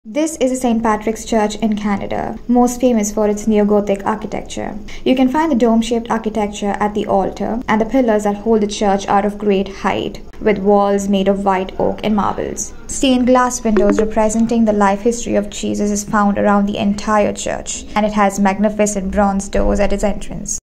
This is a St. Patrick's Church in Canada, most famous for its neo-Gothic architecture. You can find the dome-shaped architecture at the altar, and the pillars that hold the church are of great height, with walls made of white oak and marbles. Stained glass windows representing the life history of Jesus is found around the entire church, and it has magnificent bronze doors at its entrance.